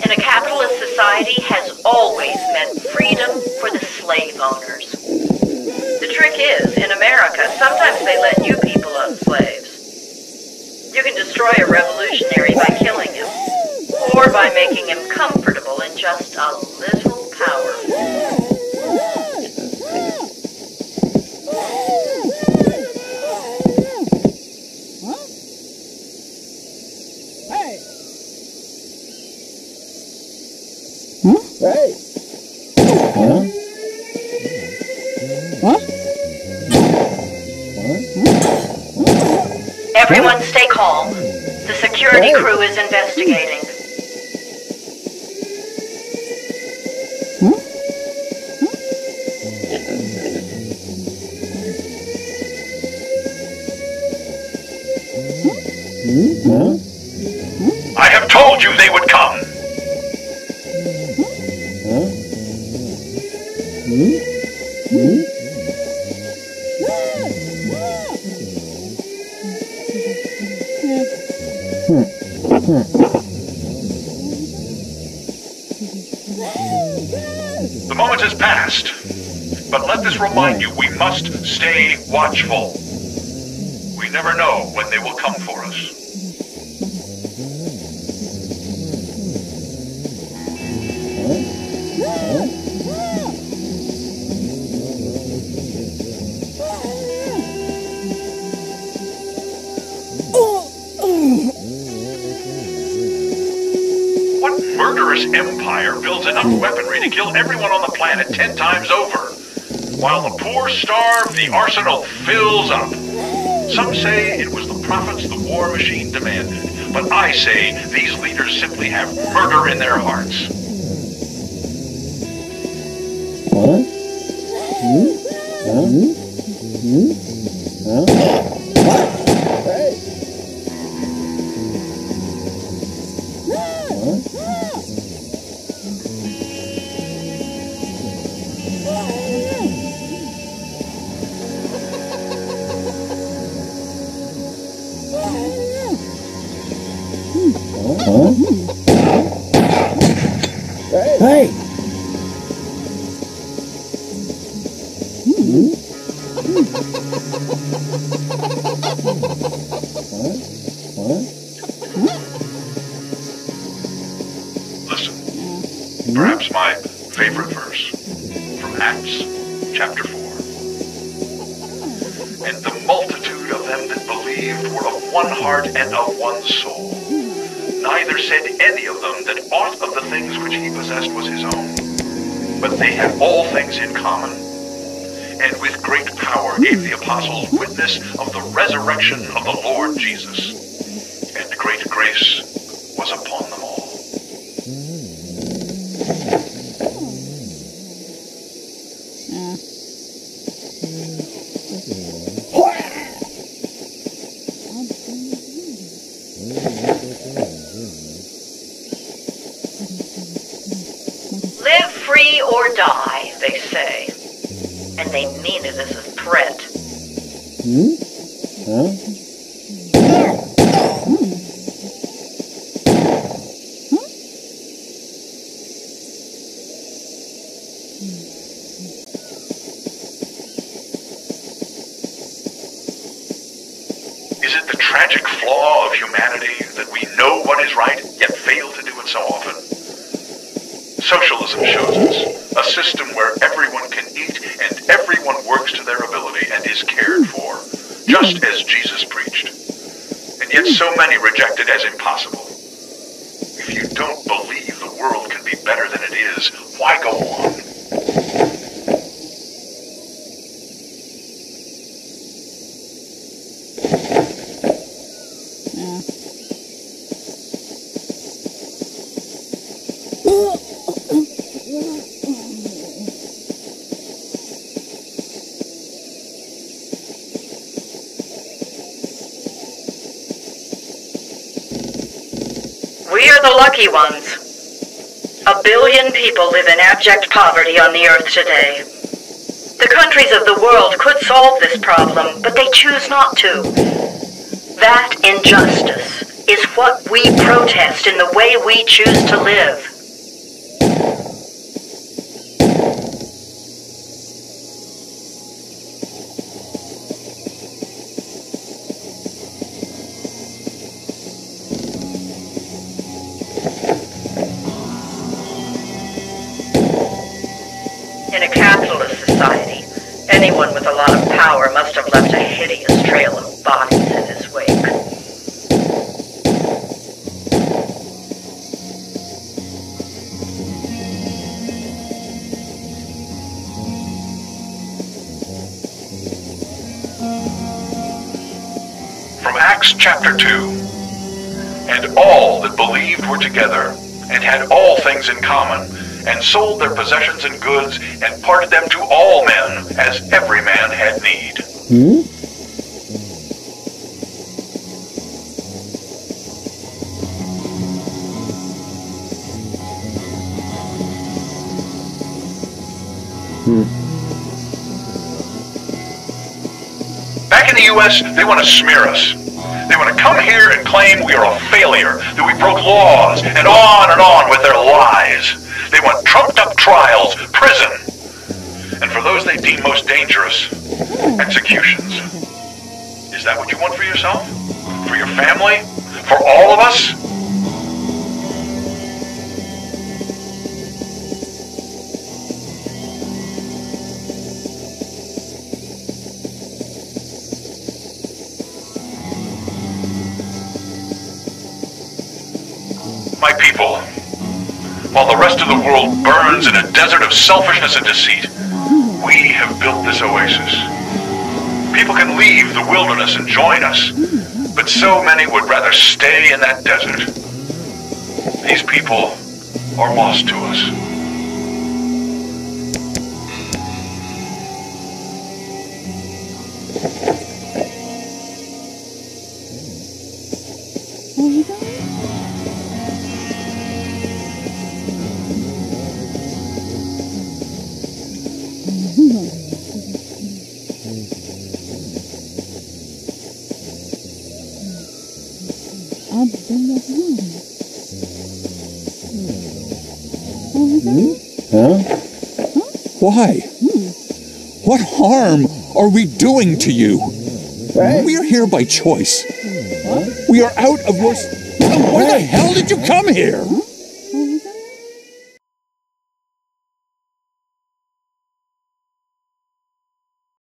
in a capitalist society has always meant freedom for the slave owners. The trick is, in America, sometimes they let new people own slaves. You can destroy a revolutionary by killing him, or by making him comfortable in just a little power. Hey! Huh? Huh? Everyone stay calm. The security crew is investigating. I have told you they would come. The moment has passed, but let this remind you we must stay watchful. We never know when they will come for us. What murderous empire builds enough weaponry to kill everyone on the planet 10 times over? While the poor starve, the arsenal fills up. Some say it was the profits the war machine demanded, but I say these leaders simply have murder in their hearts. Hey! Listen, perhaps my favorite verse from Acts chapter 4. And the multitude of them that believed were of one heart and of one soul. Neither said any of them that aught of the things which he possessed was his own, but they had all things in common, and with great power gave the apostles witness of the resurrection of the Lord Jesus, and great grace was upon them all. Live free or die, they say. And they mean it as a threat. Is it the tragic flaw of humanity that we know what is right, yet fail to do it so often? Socialism shows us a system where everyone can eat and everyone works to their ability and is cared for, just as Jesus preached. And yet so many reject it as impossible. If you don't believe the world can be better than it is, why go on? We are the lucky ones. 1 billion people live in abject poverty on the earth today. The countries of the world could solve this problem, but they choose not to. That injustice is what we protest in the way we choose to live. In a capitalist society, anyone with a lot of power must have left a hideous trail of bodies in his wake. From Acts chapter 2. And all that believed were together, and had all things in common, and sold their possessions and goods, and parted them to all men, as every man had need. Back in the U.S., they want to smear us. They want to come here and claim we are a failure, that we broke laws, and on with their lies. They want trumped-up trials, prison, and for those they deem most dangerous, executions. Is that what you want for yourself? For your family? For all of us? My people, while the rest of the world burns in a desert of selfishness and deceit, we have built this oasis. People can leave the wilderness and join us, but so many would rather stay in that desert. These people are lost to us. Why? What harm are we doing to you? We are here by choice. We are out of your... Why the hell did you come here?